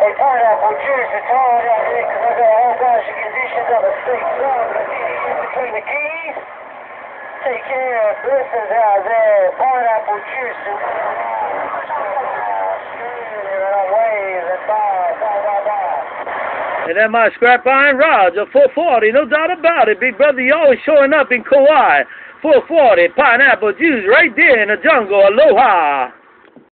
Hey, pineapple juice, it's hard out here because I got a whole bunch of conditions of a state sun. I need to use between the keys. Take care of blessings out there. Pineapple juice. And then my scrap iron rods, a 440, no doubt about it. Big brother, you always showing up in Kauai. 440, pineapple juice right there in the jungle. Aloha.